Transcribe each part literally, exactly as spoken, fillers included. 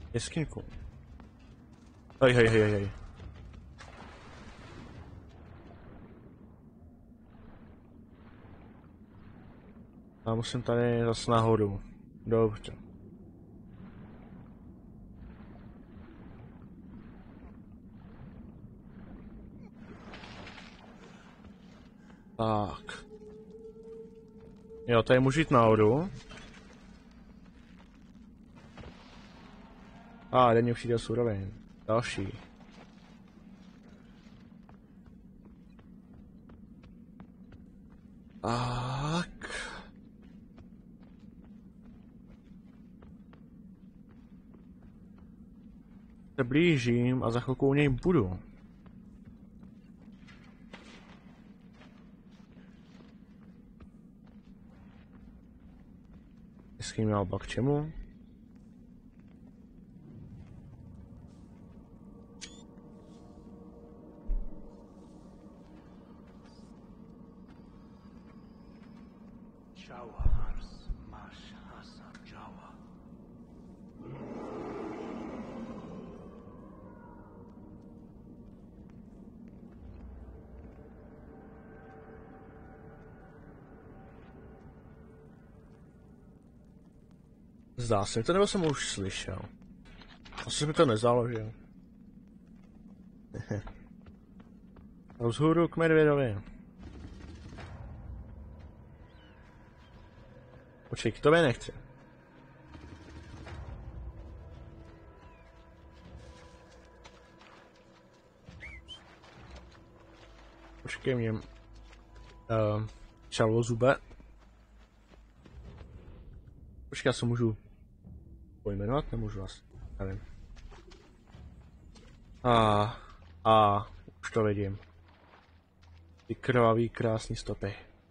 Jeskynku. Hej, hej, hej, hej. Já musím tady zase nahoru. Dobře. Tak. Jo, tady můžu jít nahoru. A, ah, denně přijde surovin. Další. Tak. Se blížím a za chvilku u něj budu. Jestli měl bak k čemu? Zdá se mi to, nebo jsem už slyšel. Asi mi to nezaložil. Vzhůru k medvědovi. Počkej, k tobě nechci. Počkej mě. Uh, čalozube. Počkej, já se můžu pojmenovat, nemůžu vás, nevím. A, a, už to vidím. Ty krvavý, krásný stopy.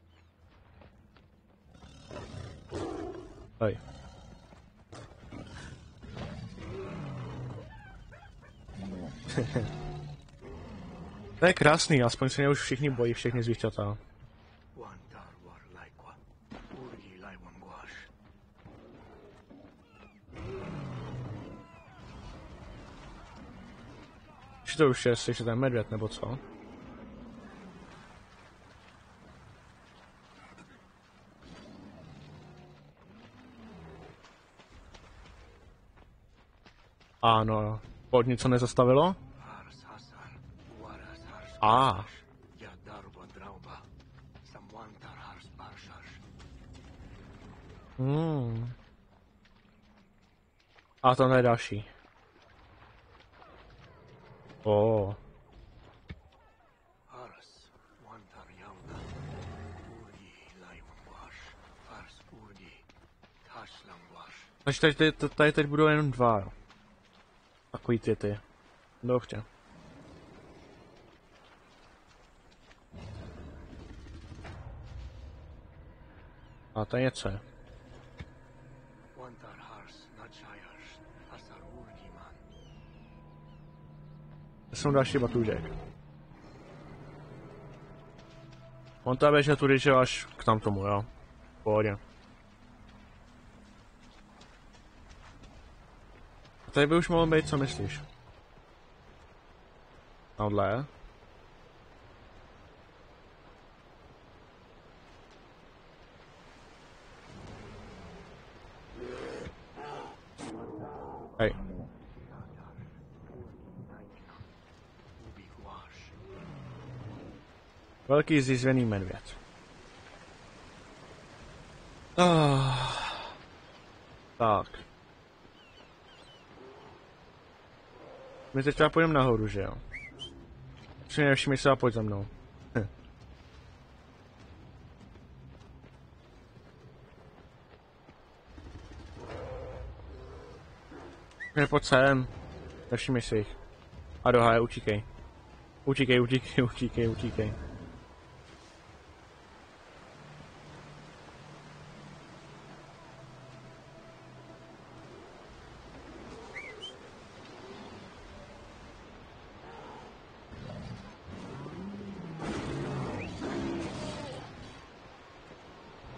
Hej. To je krásný, aspoň se mě už všichni bojí, všechny zvířata. To už je, jestli ten medvěd, nebo co? Ano, pod něco nezastavilo? A. Hmm. A to je další. Oh. Takže tady, tady, tady teď budou jenom dva, jo. Takový ty ty. Dobře. A to je něco. Jsou další batůžek. On tam běže tudy, že až k tam tomu, jo. V pohodě. A tady by už mohlo být, co myslíš? Tohle. Hej. Velký zjizvený medvěd. Ah. Tak. My teď třeba půjdeme nahoru, že jo? Při nejlepším se a pojď za mnou. Ne, pojď sem. Nevšimni si jich. A do háje, utíkej. Utíkej, utíkej, utíkej, utíkej.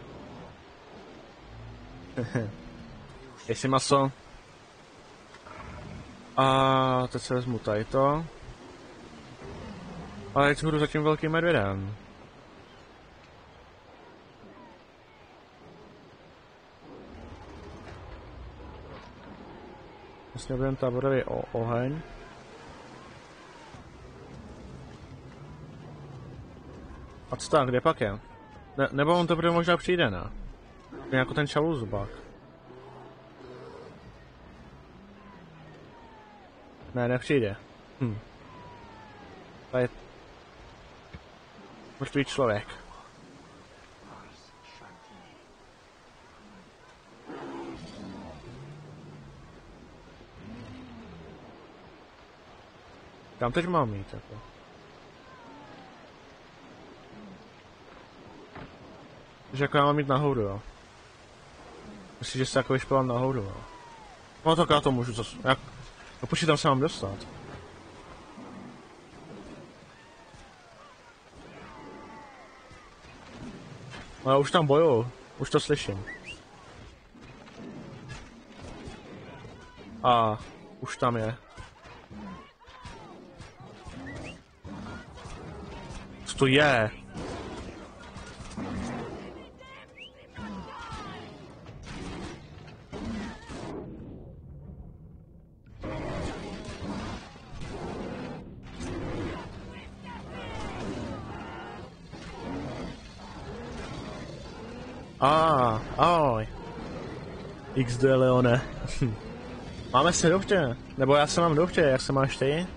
Jestli maso. A teď se vezmu tady to. Ale teď budu za tím velkým medvědem. Vlastně budeme táborový o oheň. A co tak, kde pak je? Ne, nebo on to bude možná přijde, ne? Jako ten čaluzubák. Ne, nepřijde. Hm. To je mrtvý člověk. Kam teď mám jít, jako? Takže jako já mám jít nahoru, jo? Myslím, že se jako vyšpělám nahoru, jo? No tak já to můžu zase, jak... No počkej, tam se mám dostat. No já už tam bojuju, už to slyším. A už tam je. Co to je? A, ahoj. iks dé Leone. Máme se doště, nebo já se mám doště, jak se máš ty?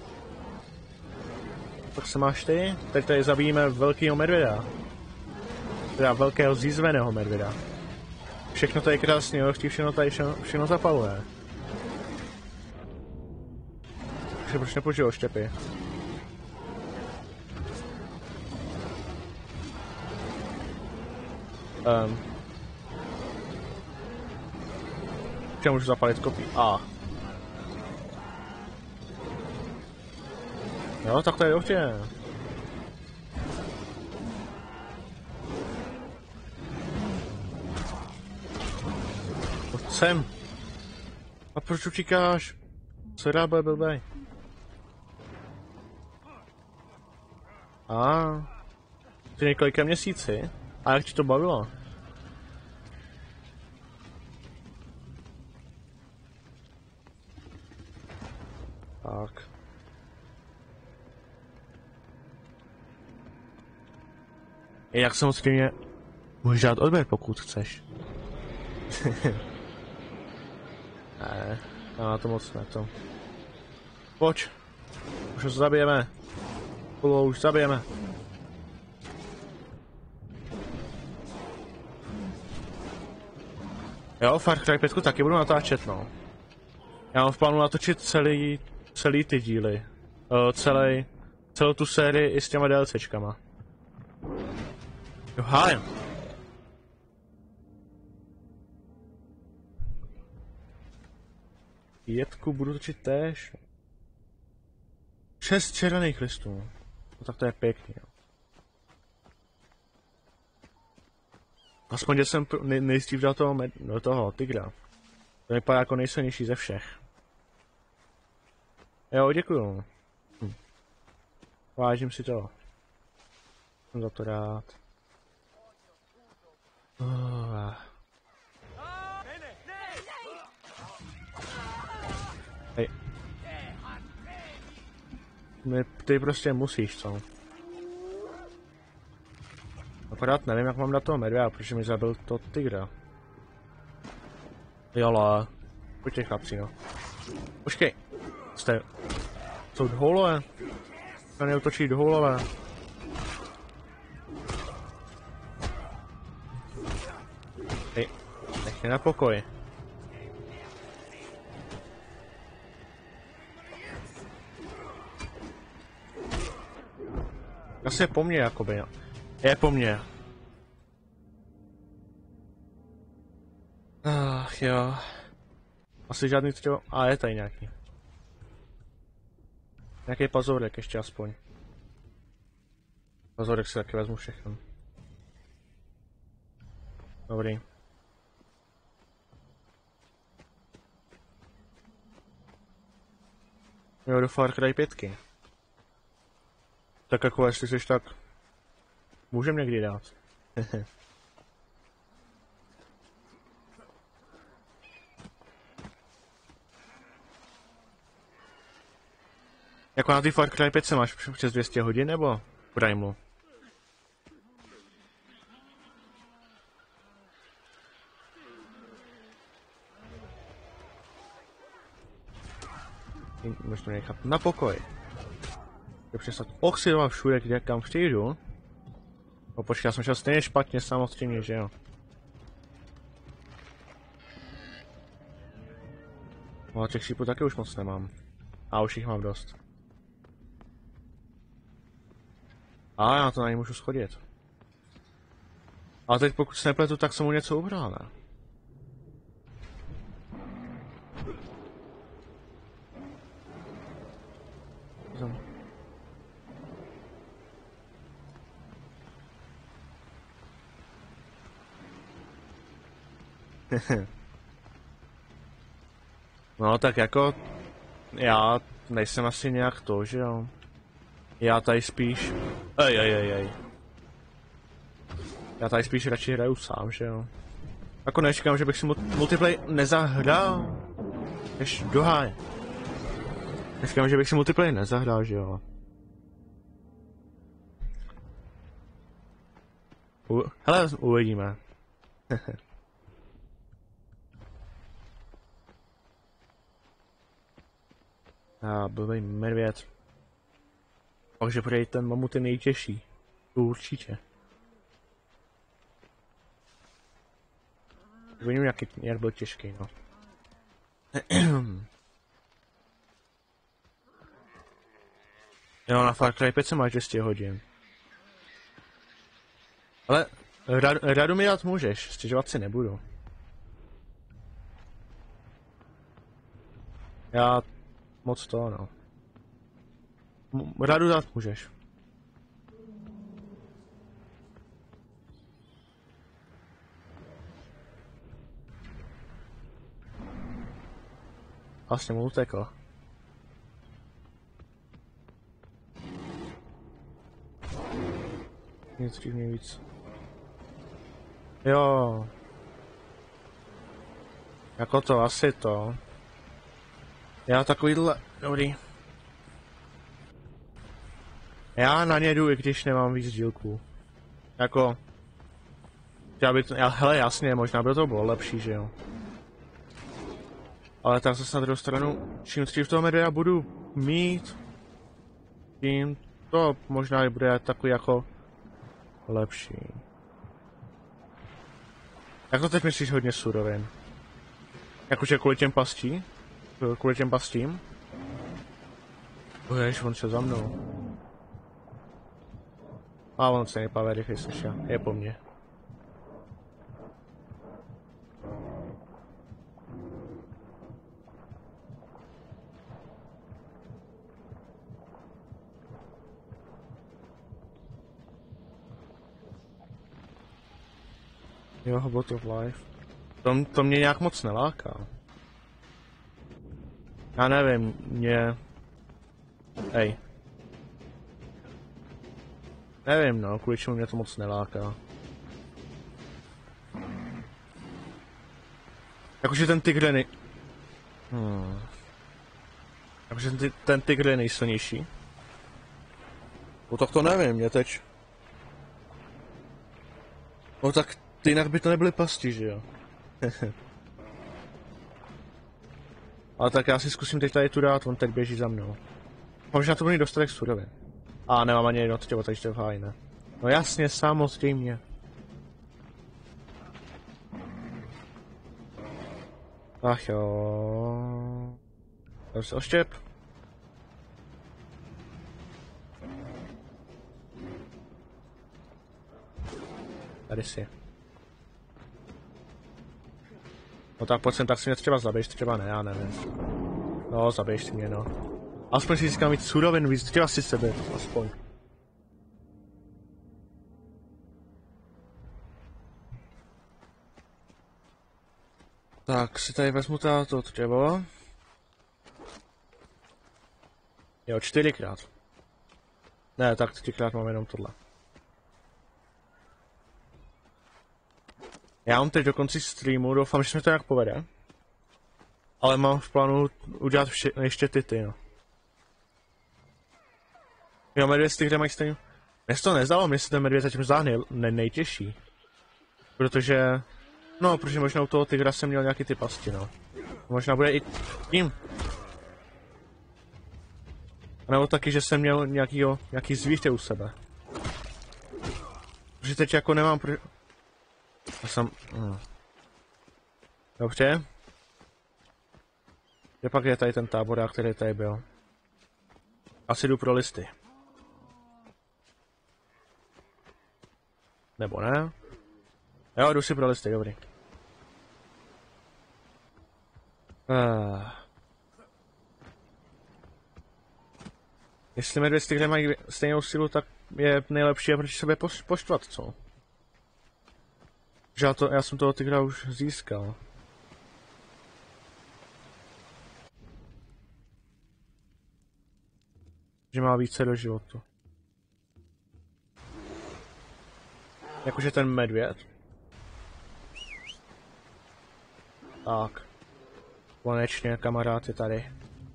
Jak se máš ty? Teď tady zabijíme velkýho medvěda. Teda velkého zízveného medvěda. Všechno tady krásně, jo, všechno tady všechno, všechno zapaluje. Takže proč nepoužiju štěpy? Um. Já můžu zapalit kopí. A. Jo, tak to je dobře. Pojď sem. A proč utíkáš? Co dá bude blbej? A. Ty několika měsíci? A jak ti to bavilo? Tak. Jak samozřejmě můžeš dát odběr, pokud chceš. Ne, já to moc ne to. Pojď. Už ho zabijeme. Polo, už zabijeme. Jo, Far Cry pět taky budu natáčet, no. Já mám v plánu natočit celý, celý ty díly. Uh, celý, celou tu sérii i s těma DLCčkama. Jo, hájem. Pětku budu točit též. Šest červených listů. No tak to je pěkný, jo. Aspoň, že jsem nej nejdřív dal toho, do toho tygra. To vypadá jako nejsilnější ze všech. Jo, děkuju. Hm. Vážím si to. Jsem za to rád. Uh. Hej. Ty prostě musíš, co? Akorát nevím, jak mám na toho medvěda, protože mi zabil to tygra. Jala. Pojďte chlapci, no. Počkej. Jste... Jsou dhoulové? Já neutočí dhoulové. Hej. Nech mě na pokoji. Asi je po mně, jakoby, no. Je po mně. Ach jo. Asi žádný třeba... A je tady nějaký. Nějaký pazorek ještě aspoň. Pazorek si taky vezmu všechno. Dobrý. Jo, do Far Cry pětky. Tak jako jestli jsi tak... Můžem někdy dát. Jako na ty Far Cry pět máš přes dvě stě hodin, nebo Primeu? Můžu to nechat na pokoj. Je přestat oxidovat všude, kde kam přijdu. No počkej, já jsem šel stejně špatně, samozřejmě, že jo. No a těch šípů taky už moc nemám. A už jich mám dost. A já to na ně můžu schodit. Ale teď pokud se nepletu, tak jsem mu něco ubral, ne? No tak jako, já nejsem asi nějak to, že jo. Já tady spíš, ej, ej, ej, ej. Já tady spíš radši hraju sám, že jo. Jako nečekám, že bych si multiplayer nezahrál. Jež do háje. Nečekám, že bych si multiplayer nezahrál, že jo. U, hele, uvidíme. A blbej medvěd. Takže bude ten mamut je nejtěžší. Určitě. Vím, jaký, jak byl těžký, no. Jo, na Far Cry pět se máš dvě stě hodin. Ale rad, radu mi dát můžeš, stěžovat si nebudu. Já moc to, no. M radu dát můžeš. Vlastně mu utekl. Nic divně víc. Jo. Jako to, asi to. Já takovýhle, dobrý. Já na ně jdu, i když nemám víc dílků. Jako... Já by to, já, hele jasně, možná by to bylo lepší, že jo. Ale tak zase na druhou stranu, čím dřív toho medvěda budu mít, tím to možná i bude takový jako lepší. Jak to teď myslíš hodně surovin? Jakože kvůli těm pastí? Kvůli těm pastím? Jež, on šel za mnou. A on se nepavé rychle slyšel, je po mně. Jo, Bot of Life. To, to mě nějak moc neláká. Já nevím, mě... Hej. Nevím no, kvůli čemu mě to moc neláká. Jakože ten tygr je nej... Hmm. Jakože ten, ten tygr je nejsilnější. No tak to nevím, mě teď... No tak jinak by to nebyly pasti, že jo? Ale tak já si zkusím teď tady tu dát, on teď běží za mnou. Možná to bude dostatek surovin. A nemám ani jedno tělo, takže v háji, ne? No jasně, samozřejmě. Ach jo. Tady se oštěp. Tady si. No tak pojď sem, tak si mě třeba zabiješ, třeba ne, já nevím. No, zabiješ si mě, no. Aspoň si získám víc surovin, víc třeba si sebe, aspoň. Tak si tady vezmu to dřevo. Jo, čtyřikrát. Ne, tak třikrát mám jenom tohle. Já mám teď do konce streamu, doufám, že se mi to nějak povede. Ale mám v plánu udělat vše, ještě ty ty, no. Jo, medvěd z těch, kde mají stejně. Mně se to nezdalo, mně se ten medvěd zatím zdá nej, nej, nejtěžší. Protože, no, protože možná u toho tygra jsem měl nějaký ty pasti, no. Možná bude i tím. A nebo taky, že jsem měl nějakýho, nějaký zvíře u sebe. Protože teď jako nemám pro... Já jsem... Hm. Dobře. Kde pak je tady ten táborák, který tady byl? Asi jdu pro listy. Nebo ne? Jo, jdu si pro listy, dobrý. Uh. Jestli medvěd kde mají stejnou sílu, tak je nejlepší je proti sebe poštvat, co? Že já, to, já jsem toho tygra už získal. Že má více do životu. Jakože ten medvěd. Tak. Konečně kamarád je tady.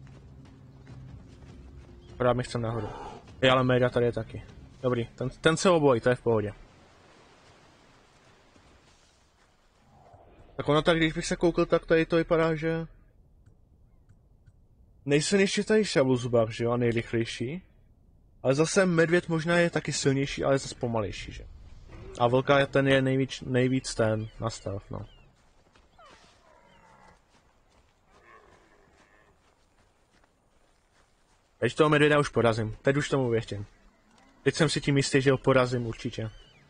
Právě mi chcem nahoru. Je, ale média tady je taky. Dobrý, ten, ten se obojí, to je v pohodě. Tak ono tak, když bych se koukl, tak tady to vypadá, že... Nejsilnější je tady šablozubák, že jo, a nejrychlejší. Ale zase medvěd možná je taky silnější, ale zase pomalejší, že? A vlka je ten je nejvíc, nejvíc ten nastav, no. Teď toho medvěda už porazím, teď už tomu věřím. Teď jsem si tím jistý, že ho porazím určitě.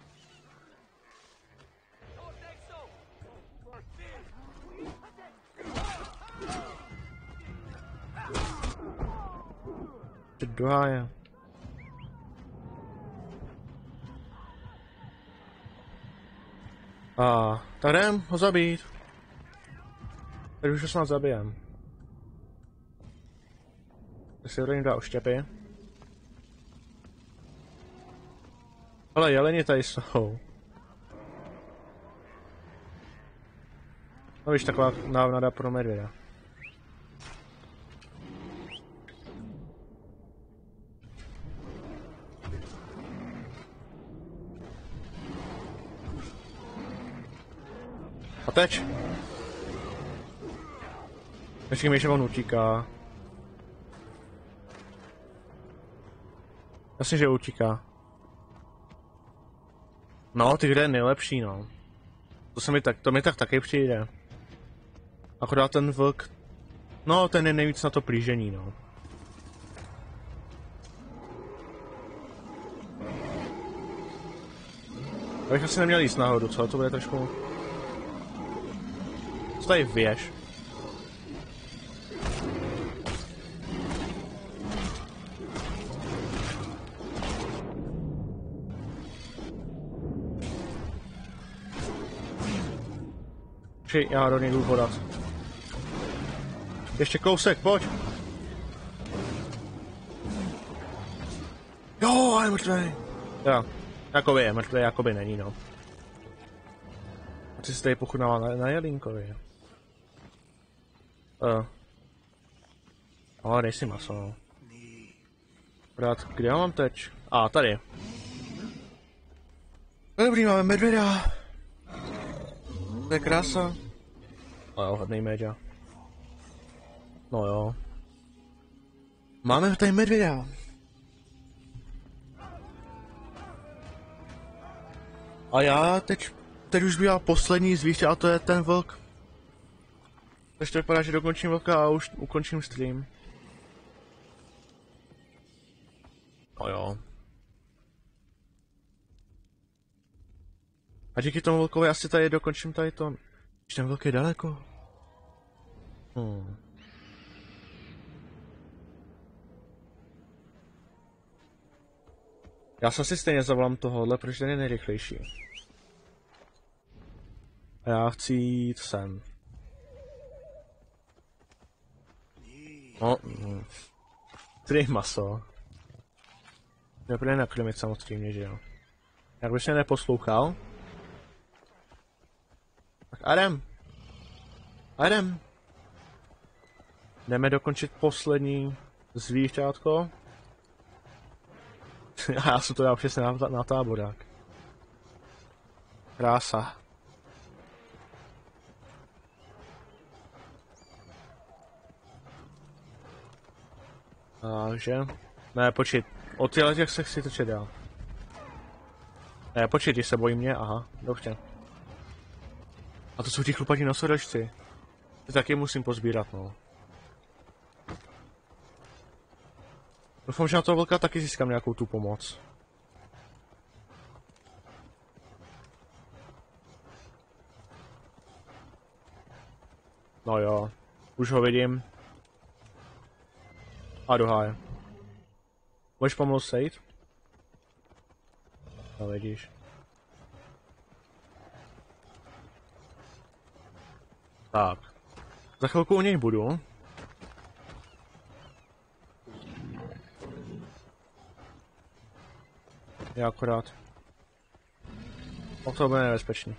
Do háje. A tak jdem ho zabít. Teď už ho snad zabijem. Tak si hodně dá oštěpy. Ale jeleni tady jsou. No víš, taková návnada pro medvěda. A teď? Počkej mi, že on utíká. Jasně, že utíká. No, ty hry je nejlepší, no. To se mi tak, to mi tak taky přijde. Akorát ten vlk, no, ten je nejvíc na to plížení, no. Abych asi neměl jíst nahoru, co? To bude trošku... Co tady věž? Při, já do něj jdu podat. Ještě kousek, pojď! Jo, je mrtvej! Jo, jakoby je mrtvej, jakoby není, no. A ty jsi tady pochudnával na, na jelínkovi. Uh. Ale nejsi maso, no. Brát, kde já mám teď? A, ah, tady. Dobrý, máme medvěda. To je krása. No jo, hodnej média. No jo. Máme tady medvěda. A já teď, teď už bývá poslední zvíře a to je ten vlk. Takže to vypadá, že dokončím vlka a už ukončím stream. No jo. A díky tomu vlkovi asi tady dokončím tady to. Když ten vlk je daleko. Hmm. Já se asi stejně zavolám tohohle, protože ten je nejrychlejší. A já chci jít sem. No, hm. Tři maso. Nebude nakrmit samozřejmě, že jo. Jak by se neposlouchal. Tak Adem. Adem. Jdeme dokončit poslední zvířátko. A já jsem to dal přesně na, na táborák. Krása. Takže... Ne, počít. O těchto těch se chci točit dál. Ne, počít, když se bojí mě, aha, dobře. A to jsou ti chlupatí nosodožci. Ty taky musím pozbírat, no. Doufám, že na toho vlka taky získám nějakou tu pomoc. No jo, už ho vidím. A do háje. Můžeš pomalu sejít? No vidíš. Tak. Za chvilku u něj budu. Je akorát. O to bude nebezpečný.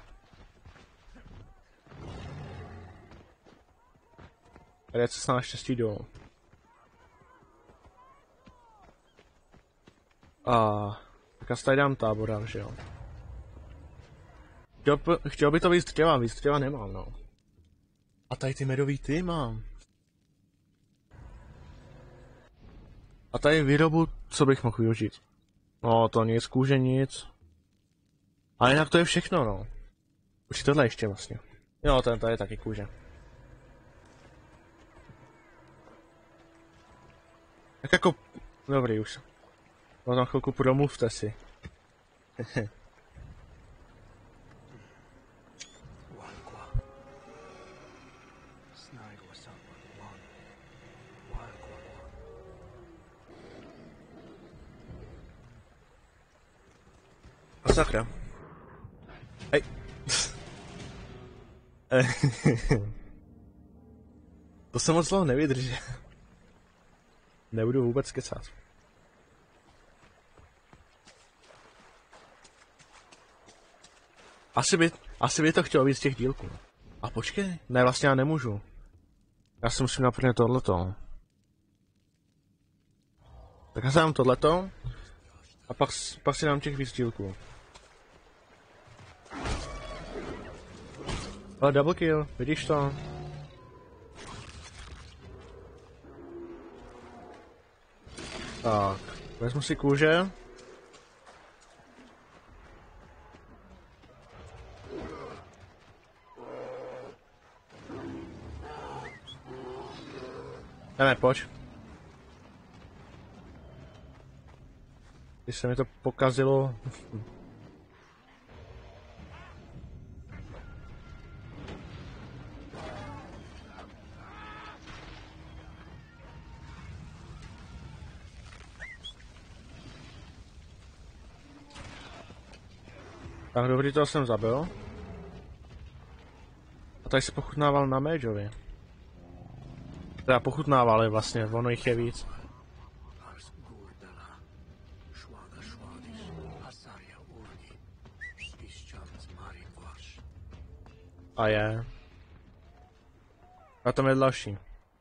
Tady je cesta naštěstí dolů. A tak já tady dám tábora, že jo. Chtěl, chtěl by to víc dřeva, víc dřeva nemám, no. A tady ty medový ty mám. A tady výrobu, co bych mohl využít? No to nic, kůže nic. Ale jinak to je všechno, no. Už tohle ještě vlastně. Jo, ten tady je taky kůže. Tak jako... Dobrý už. No tam chvilku promluvte si. A sakra. Hej. To se moc dlouho nevydrží. Nebudu vůbec kecat. Asi by, asi by to chtělo víc těch dílků. A počkej, ne, vlastně já nemůžu. Já si musím naplnit tohleto. Tak já si dám tohleto. A pak, pak si dám těch víc dílků. Ale double kill, vidíš to? Tak, vezmu si kůže. Ne, ne, pojď. Když se mi to pokazilo. Tak dobrý, toho jsem zabil. A tady se pochutnával na Mageovi. Teda pochutnávali vlastně, ono jich je víc. A je. A tam je další.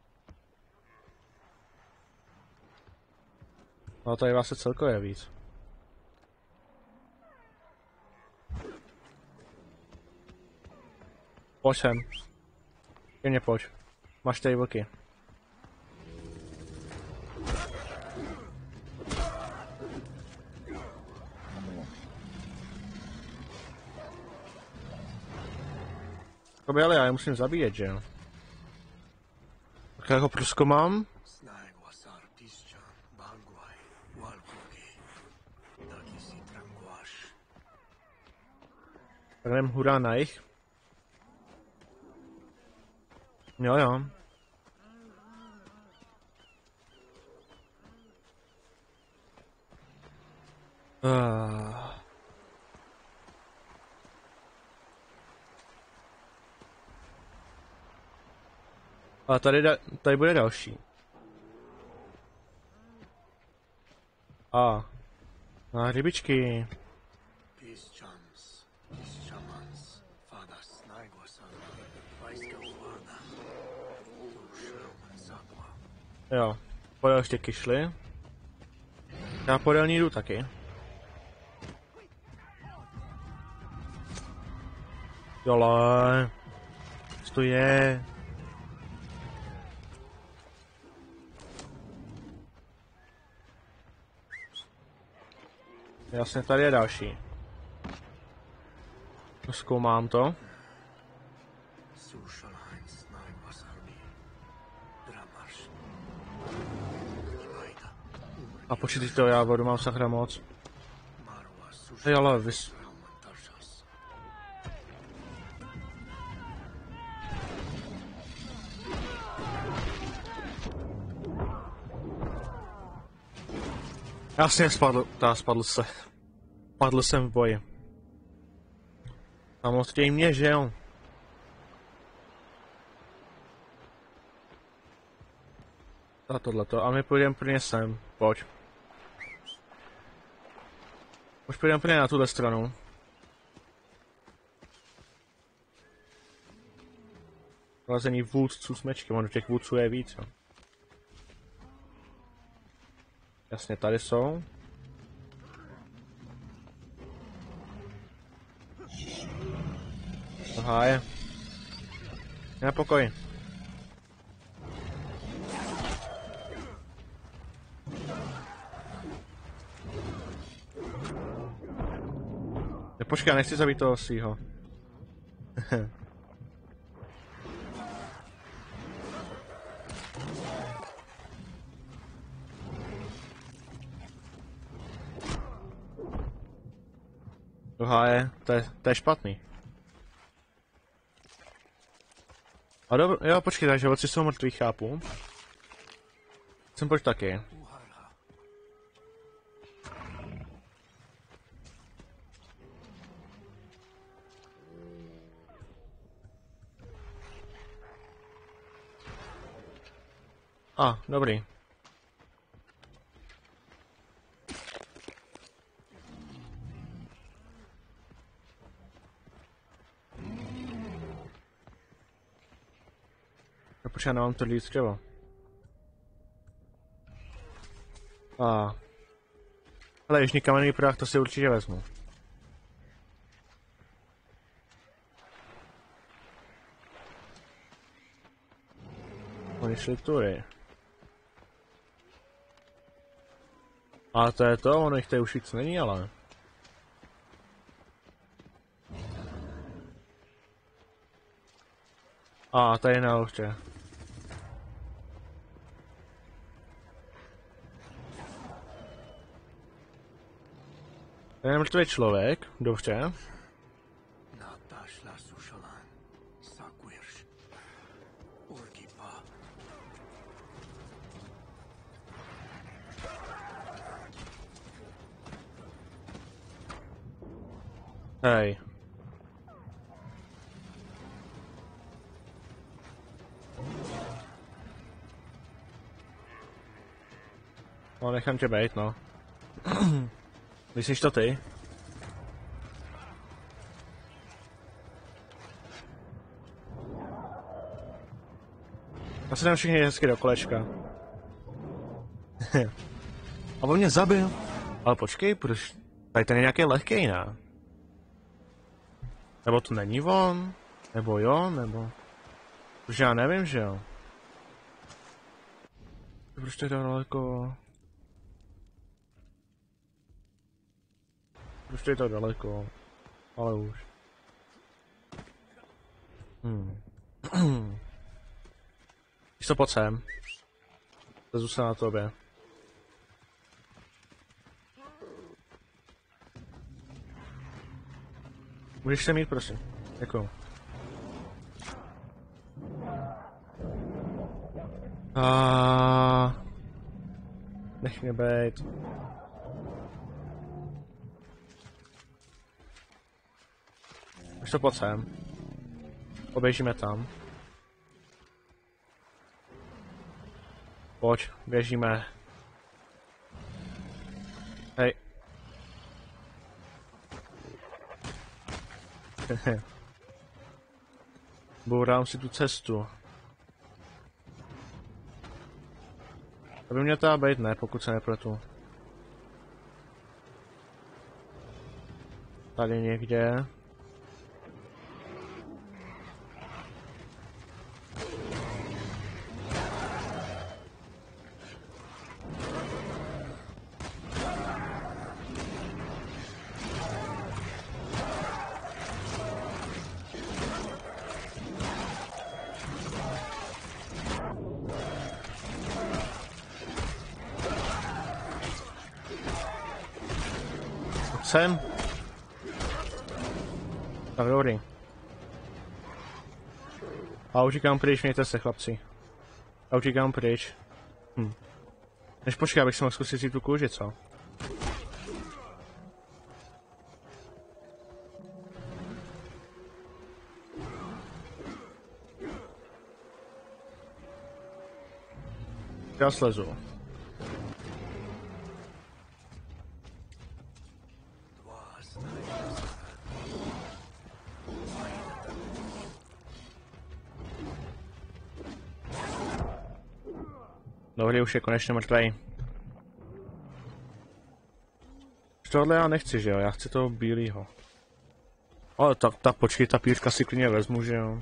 No tady vás se celkově víc. Pojď sem. Ke mně pojď. Máš tady vlky. To ale já je musím zabíjet, že jo? Tak já ho průzkoumám. Tak jdem hurá na jich. Jo jo. Uh. A tady, da, tady bude další. A. A rybičky. Jo, podél ještě kyšly. Já podél ní jdu taky. Jole. Co to je? Jasně, tady je další. Zkoumám to. A počítej to, já vodu mám sakra moc. Hej, ale vys... Jasně, spadl, tá, spadl se. Padl jsem v boji. Samozřejmě, že jo. A tohleto, a my půjdeme plně sem, pojď. Už půjdeme plně na tuhle stranu. Vlazení vůdců s mečkem, ono těch vůdců je víc, jo. Jasně, tady jsou. Aha, je. Na pokoj. Počkej, já nechci zabít toho svýho. Aha, je, to je, to je špatný. A dobro, jo, počkej, takže oci jsou mrtví, chápu. Jsem pojď taky. A, ah, dobrý. Já počkej, já nemám to líc dřevo. A. Ah. Ale jižní kamenný prach, to si určitě vezmu. Oni šli tudy. A to je to, ono jich tady už víc není, ale... A, tady na určitě. Tady je mrtvý člověk, dobře. Hej. No, nechám tě bejt, no. Myslíš to ty? Já se dám všichni hezky do kolečka. A on mě zabil. Ale počkej, proč? Tady ten je nějaký lehkej, ne? Nebo to není on? Nebo jo, nebo... Protože já nevím, že jo. Proč to je daleko? Proč to je to daleko? Ale už. Hmm. Víš co, pojď sem. Lezu se na tobě. Můžeš se mít, prosím. Děkuju. A... Nech mě bejt. Už to pojď sem. Poběžíme tam. Pojď, běžíme. Bourám si tu cestu. To by mě teda být, ne, pokud se nepletu. Tady někde. Sem. Tak dobrý. A utíkám pryč, mějte se, chlapci. A utíkám pryč. Hm. Než počkej, abych si mohl zkusit si tu kůži, co? Já slezu. Dobrý, už je konečně mrtvej. Tohle já nechci, že jo, já chci toho bílýho. Ale tak, tak počkej, ta pířka si klidně vezmu, že jo.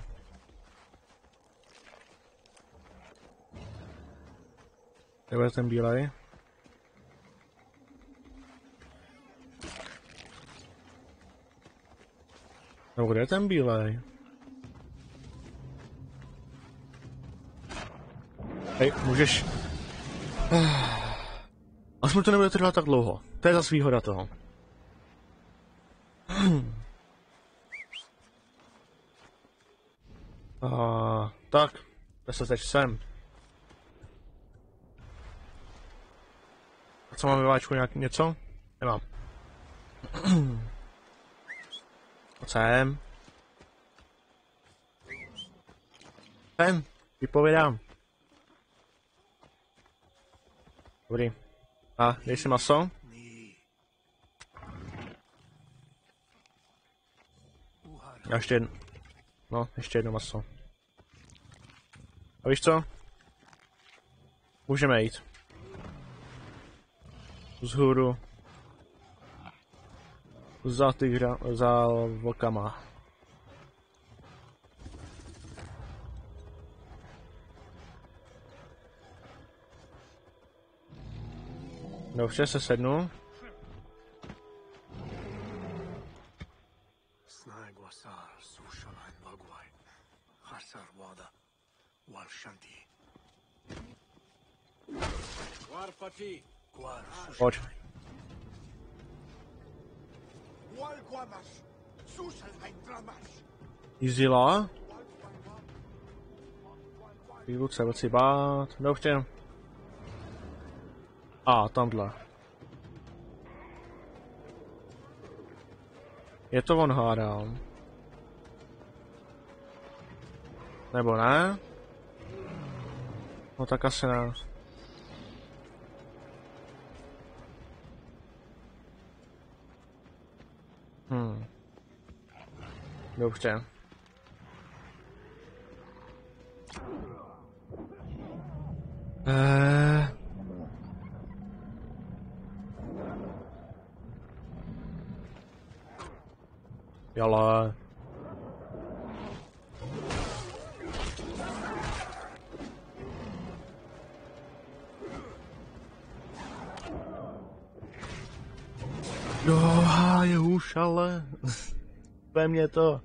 Kde je ten bílej? No, kde je ten bílej? Hej, můžeš... Aspoň to nebude trvat tak dlouho. To je zase výhoda toho. A, tak, jde se teď sem. A co mám ve váčku, nějak něco? Nemám. A sem. Sem, vypovědám. Dobrý. A, dej si maso. A ještě jedno. No, ještě jedno maso. A víš co? Můžeme jít. Vzhůru. Za tygra, za vlkama. Dobře, se sednu. Pojď. Jízdila? Jdu se věci bát. Dobře. A, tamhle. Je to on, hádám. Nebo ne? No tak asi ne. Hmm. Dobře. Eee... Jala. No, je už, ale ve mně to.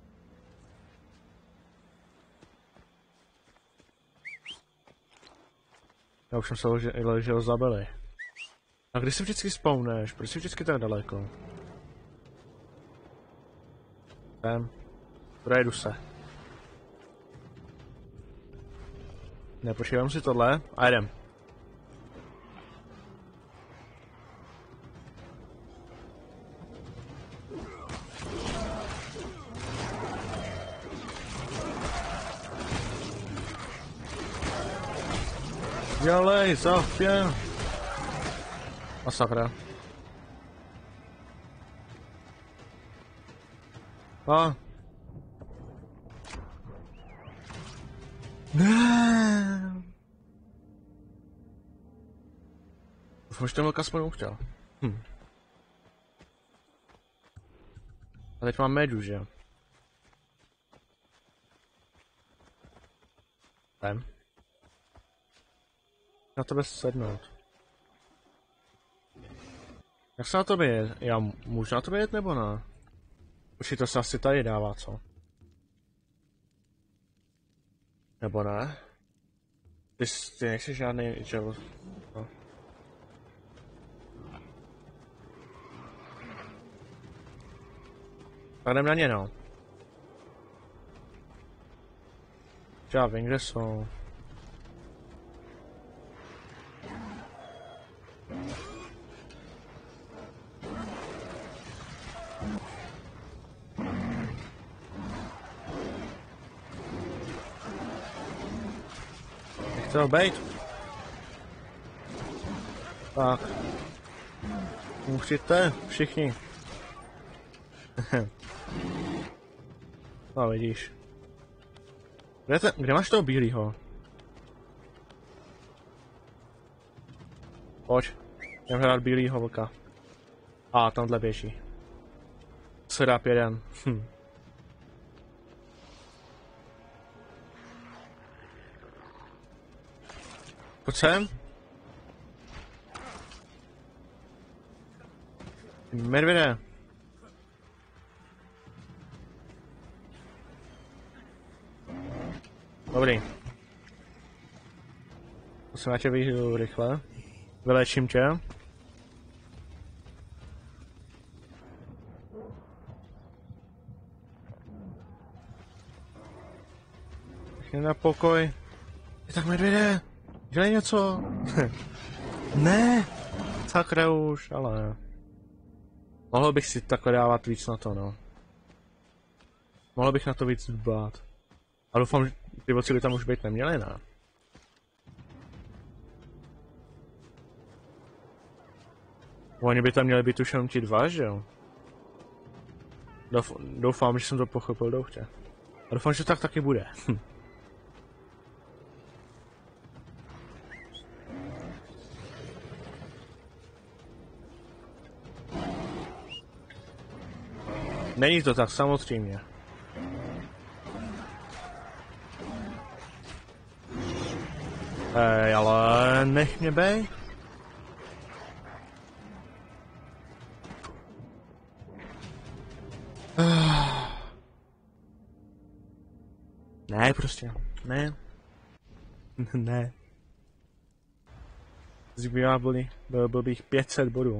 Já už jsem se ležel, že ho zabili. A kdy se vždycky spawneš? Proč jsi vždycky tak daleko? Tam. Projdu se. Nepočívám si tohle a jdem. Dělej, zafě. Masakra. A. Ne. Doufám, že ten vlk aspoň uchtěl. Hm. A teď mám médu, že jo? Jdem. Na tebe sednout. Jak se na tobě je? Já můžu na tobě jet nebo ne? Počkej, to se asi tady dává, co? Nebo ne? Ty, ty nechceš žádný, že jo? No. Tak jdem na ně, no. Já vím, kde jsou. Nechce ho bejt. Tak. Můžete všichni. No vidíš. Kde, te, kde máš toho bílýho? Pojď. Jdem hrát bílýho vlka. A, tamhle běží. Sedáp jeden. Hm. Pojď sem. Medvěde. Dobrý. Musím na tě vyjít rychle. Vylečím tě. Nechně na pokoj. Je tak medvěde. Dělej něco. Ne. Sakra už, ale... Mohl bych si takhle dávat víc na to, no. Mohl bych na to víc dbát. A doufám, že ty vocily tam už být neměly, ne? Oni by tam měli být už jenom ti dva, že jo? Douf, doufám, že jsem to pochopil dobře. A doufám, že tak taky bude. Hm. Není to tak, samozřejmě. Ej, ale nech mě bej. Ne, prostě. Ne. Ne. Zbývá byli, byl, byl bych pět set bodů.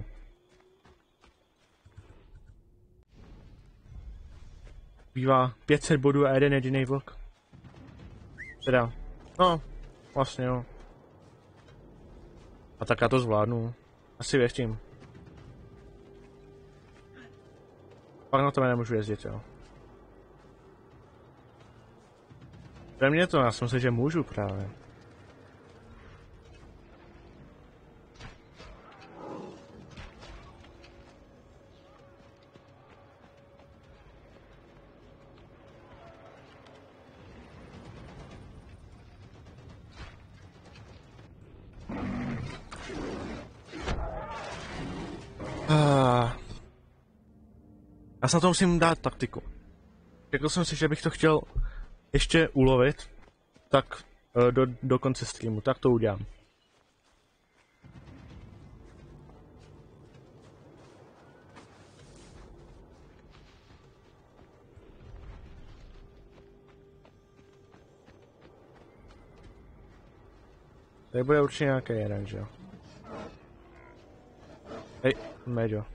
Bývá pět set bodů a jeden jediný vlk. Teda, no, vlastně jo. A tak já to zvládnu. Asi věřím. Pak na tebe nemůžu jezdit, jo. Pro mě to, já jsem si, že můžu právě. Já se na to musím dát taktiku. Řekl jsem si, že bych to chtěl ještě ulovit, tak do, do konce streamu, tak to udělám. Tady bude určitě nějaký jeden, že jo? Hej, Meďo.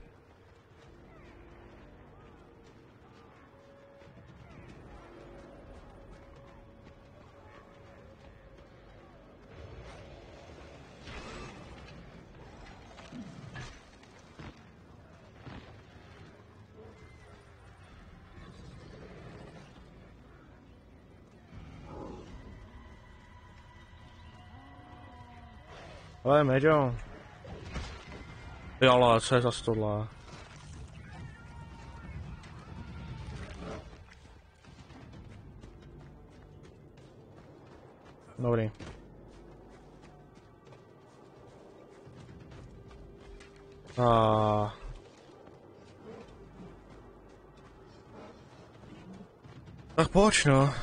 Ale Meďo. Jo, ale co je za tohle? Dobrý. A... Tak pojď, no.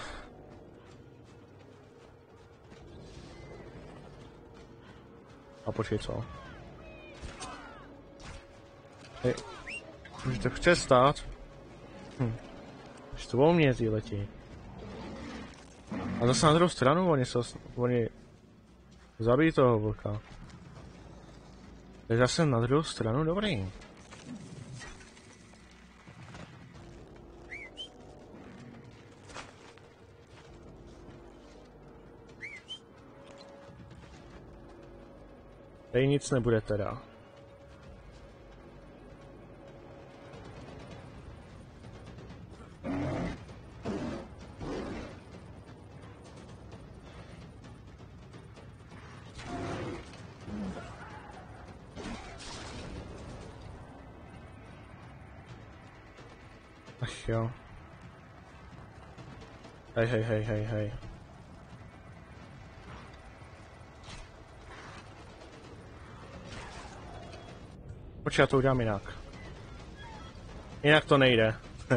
A počkej, co? Hej. Může to chce stát? Hm. Už to o mě ty letí. A zase na druhou stranu, oni se... Oni... Zabijí toho vlka. Takže zase na druhou stranu, dobrý. Tady nic nebude teda. Ach jo. Hej, hej, hej, hej, hej. Počkej, já to udělám jinak. Jinak to nejde.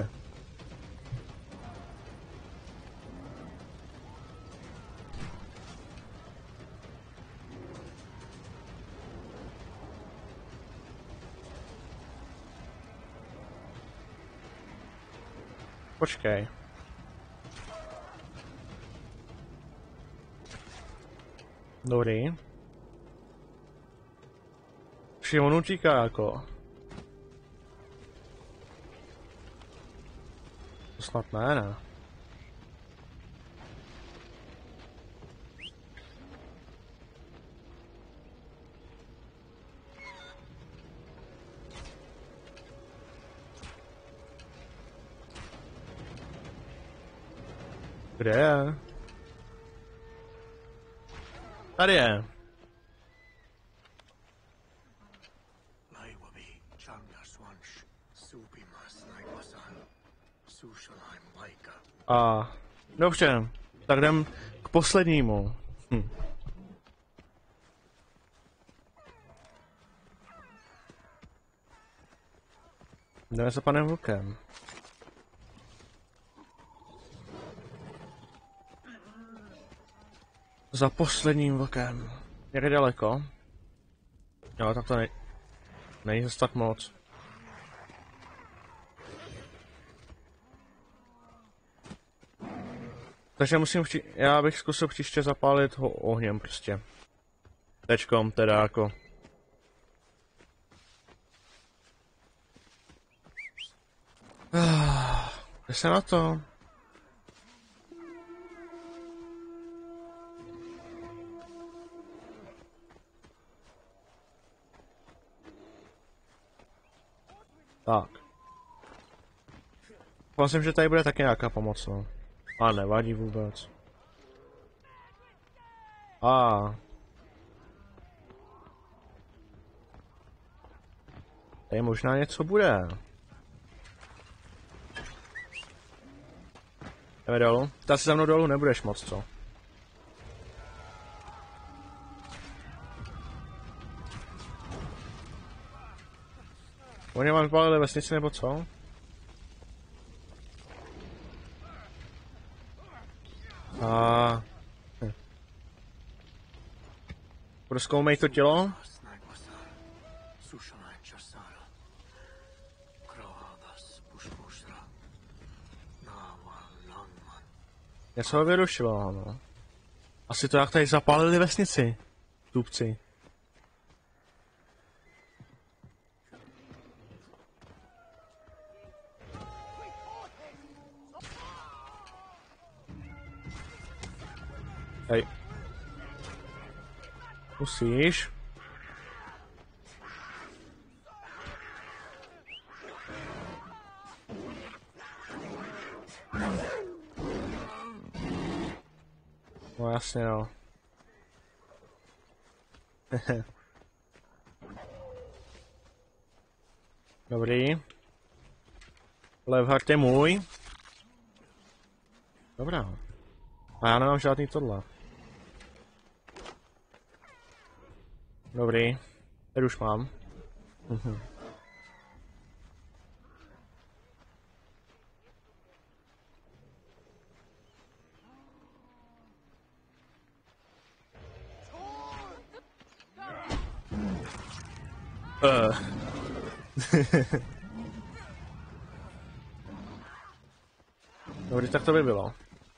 Počkej. Dobrý. Vši on utíká jako. To snad ne, ne. Kde je? Tady je. A dobře, tak jdem k poslednímu. Hm. Jdeme za panem vlkem. Za posledním vlkem. Jak je daleko? Jo, tak to nej... Není zase tak moc. Takže musím vči... Já bych zkusil příště zapálit ho ohněm prostě. Tečkom teda jako. Jde se na to. Tak. Myslím, že tady bude taky nějaká pomoc, no. A nevadí vůbec. A. Tady možná něco bude. Jdeme dolů. Ty asi za mnou dolů nebudeš moc, co? Oni vám vypálili vesnici nebo co? A... Hm. Prozkoumej to tělo. Něco ho vyrušilo, no. Asi to jak tady zapálili vesnici. Tupci. Hej. Musíš. No jasně no. Dobrý. Levhart je můj. Dobrá. A já nemám žádný tohle. Dobrý. Teď už mám. Mhm. Uh. Dobrý, tak to by bylo.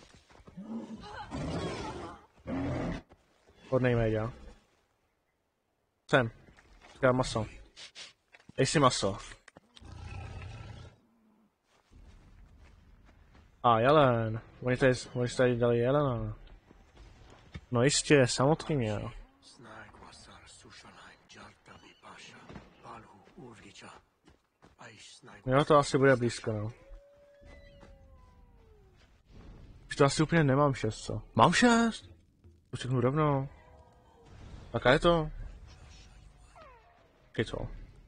Hodnej média. Sem. Říkám maso. Dej si maso. A jelen. Oni tady, oni tady dali jelena. No jistě, samozřejmě. Jo, to asi bude blízko, no. Už to asi úplně nemám šest, co? Mám šest? To řeknu rovnou. Taká je to? Je to.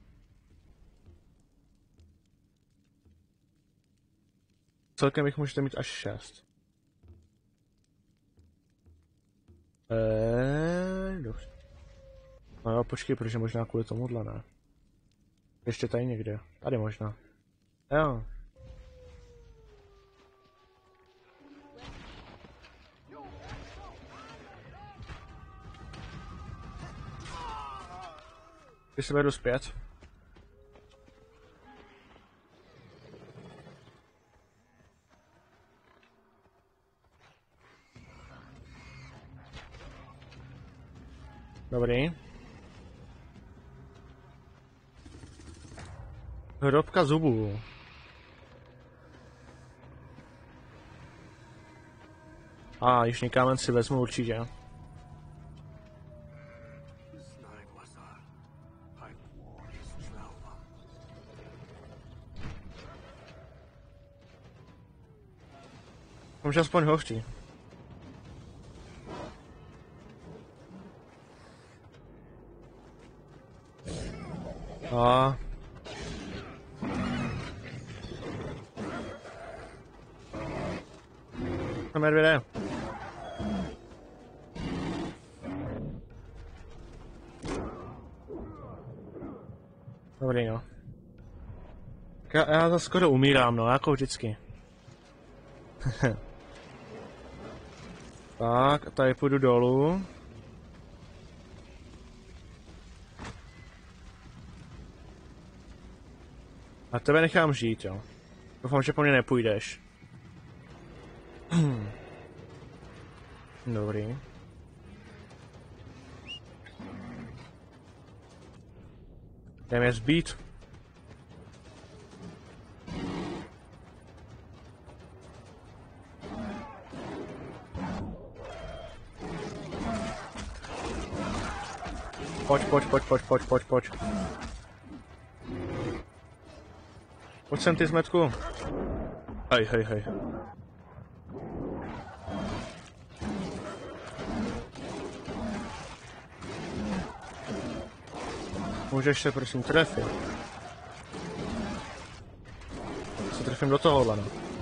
Celkem jich můžete mít až šest. Eee, dobře. No jo, počkej, protože možná kvůli tomuhle, ne? Ještě tady někde. Tady možná. Jo. Když se vedu zpět. Dobrý. Hrobka zubů. A ah, jižní kámen si vezmu určitě. Může aspoň hoští. A to medvěde. Dobrý, no. Já, já to skoro umírám, no, jako vždycky. Tak, a tady půjdu dolů. A tebe nechám žít, jo. Doufám, že po mě nepůjdeš. Dobrý. Jdeme je zbít. Pojď, pojď, pojď, pojď, pojď, pojď, pojď. Pojď sem, ty zmetku. Hej, hej, hej. Můžeš se prosím trefit. Se trefím do tohohle, no.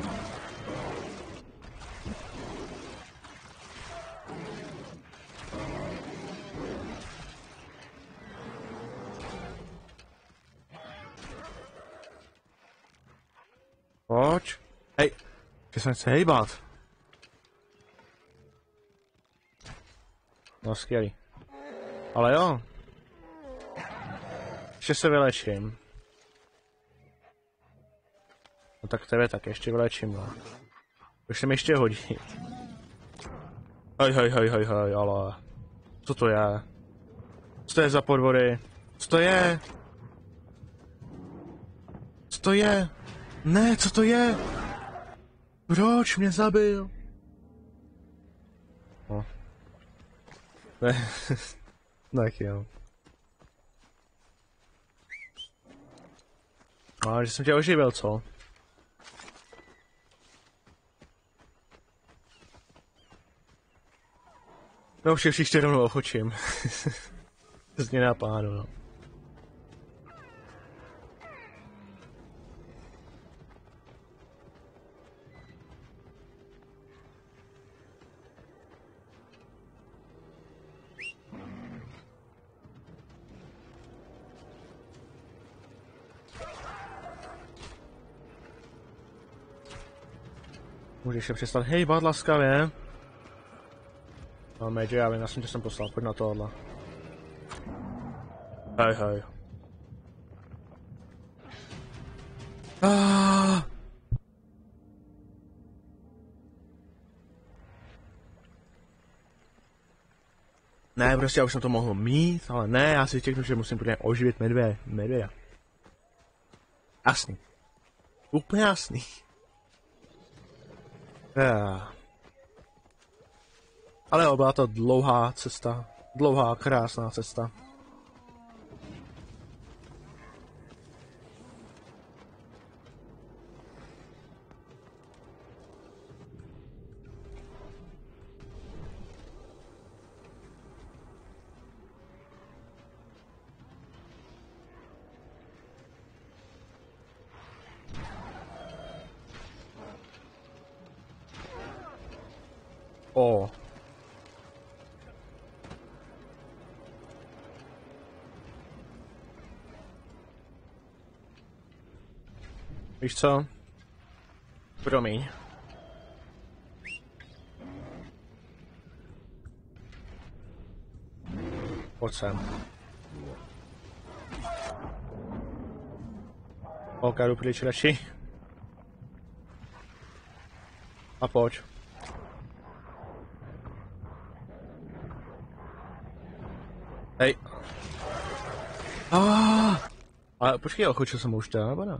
Pojď. Hej, že se nechce hejbat. No skvělý. Ale jo. Ještě se vylečím. No tak tebe tak ještě vylečím, no. Už se mi ještě hodí. Hej, hej, hej, hej, hej, ale... Co to je? Co to je za podvody? Co to je? Co to je? Ne, co to je? Proč mě zabil? No. Ne. Tak jo. No, že jsem tě oživil, co? No už je příště rovnou ochočím. Změna plánu, no. Můžeš se přestat hejbat laskavě. No, Major, já vím, já jsem tě sem poslal, pojď na tohle. Hej, hej. Ah. Ne, prostě já už jsem to mohl mít, ale ne, já si řeknu, že musím úplně oživit medvě, medvěda. Jasný. Úplně jasný. Yeah. Ale jo, byla to dlouhá cesta. Dlouhá, krásná cesta. O. Víš co? Promiň. Pojď sem. Ok, jdu pryč radši. A pojď. Hej. Ah. Ale počkej, ochočil jsem už to, nebo ne?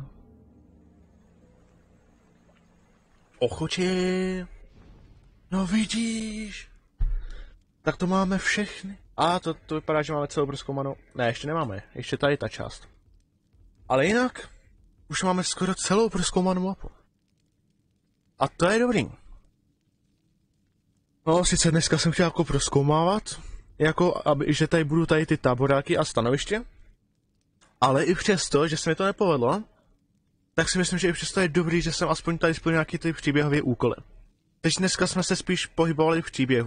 Ochočil. No vidíš. Tak to máme všechny. A to, to vypadá, že máme celou prozkoumanou. Ne, ještě nemáme. Ještě tady ta část. Ale jinak, už máme skoro celou prozkoumanou mapu. A to je dobrý. No, sice dneska jsem chtěl jako prozkoumávat, jako, aby, že tady budu tady ty táboráky a stanoviště. Ale i přesto, že se mi to nepovedlo, tak si myslím, že i přesto je dobrý, že jsem aspoň tady splnil nějaký ty příběhové úkoly. Teď dneska jsme se spíš pohybovali v příběhu.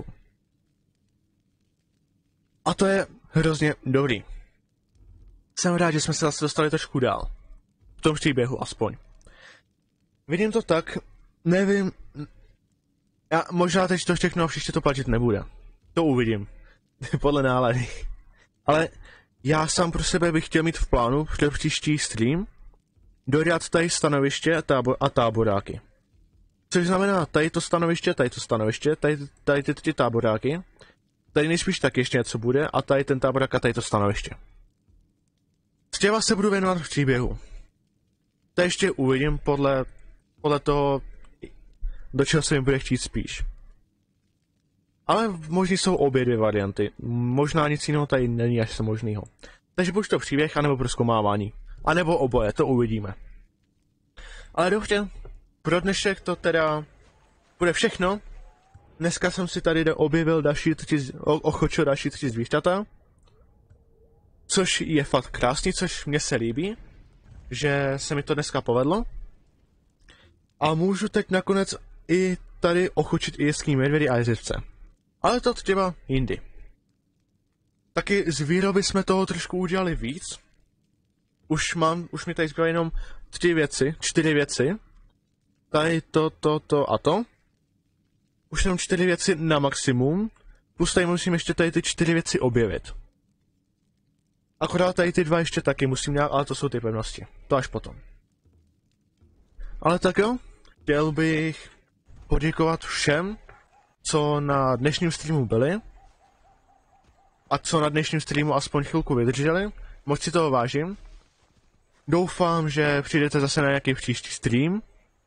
A to je hrozně dobrý. Jsem rád, že jsme se zase dostali trošku dál. V tom příběhu aspoň. Vidím to tak, nevím, já možná teď to všechno a příště to platit nebude. To uvidím. Podle nálady. Ale já sám pro sebe bych chtěl mít v plánu pro příští stream dodat tady stanoviště a, tábor, a táboráky. Což znamená tady to stanoviště, tady to stanoviště, tady, tady ty tři táboráky. Tady nejspíš tak ještě něco bude a tady ten táborák a tady to stanoviště. S těma se budu věnovat v příběhu. To ještě uvidím podle, podle toho, do čeho se mi bude chtít spíš. Ale možný jsou obě dvě varianty. Možná nic jiného tady není až se možného. Takže buď to příběh, anebo prozkoumávání. A nebo oboje, to uvidíme. Ale dobře, pro dnešek to teda bude všechno. Dneska jsem si tady objevil další tři, ochočil další tři zvířata. Což je fakt krásný, což mně se líbí. Že se mi to dneska povedlo. A můžu teď nakonec i tady ochočit i jeský medvědy a jezivce. Ale to třeba jindy. Taky z výroby jsme toho trošku udělali víc. Už mám, už mi tady zbylo jenom tři věci, čtyři věci. Tady to, to, to a to. Už jenom čtyři věci na maximum. Plus tady musím ještě tady ty čtyři věci objevit. Akorát tady ty dva ještě taky musím nějak, ale to jsou ty pevnosti. To až potom. Ale tak jo, chtěl bych poděkovat všem, co na dnešním streamu byli. A co na dnešním streamu aspoň chvilku vydrželi. Moc si toho vážím. Doufám, že přijdete zase na nějaký příští stream.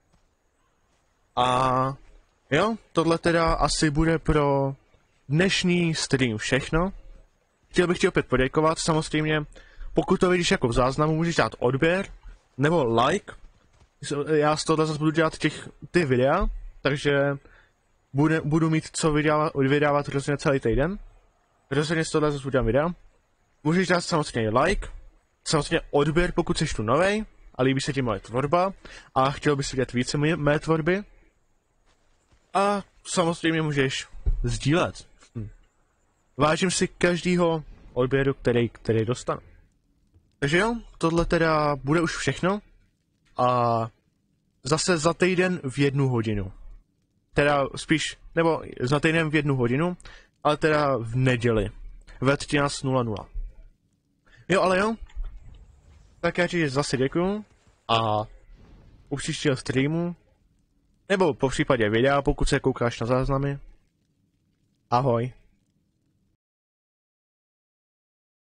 A jo, tohle teda asi bude pro dnešní stream všechno. Chtěl bych ti opět poděkovat, samozřejmě, pokud to vidíš jako v záznamu, můžeš dát odběr, nebo like. Já z tohohle zase budu dělat těch, ty videa, takže bude, budu mít co vydávat, vydávat rozhodně celý týden. Rozhodně z tohohle zase budu dělat videa. Můžeš dát samozřejmě like, samozřejmě odběr, pokud jsi tu novej a líbí se ti moje tvorba a chtěl bys vidět více mé, mé tvorby. A samozřejmě můžeš sdílet. Hm. Vážím si každýho odběru, který, který dostanu. Takže jo, tohle teda bude už všechno. A zase za týden v jednu hodinu. teda spíš, nebo za týden v jednu hodinu, ale teda v neděli. Ve třináct nula nula. Jo, ale jo. Tak já ti zase děkuju. A u příštího streamu, nebo po případě videa, pokud se koukáš na záznamy. Ahoj.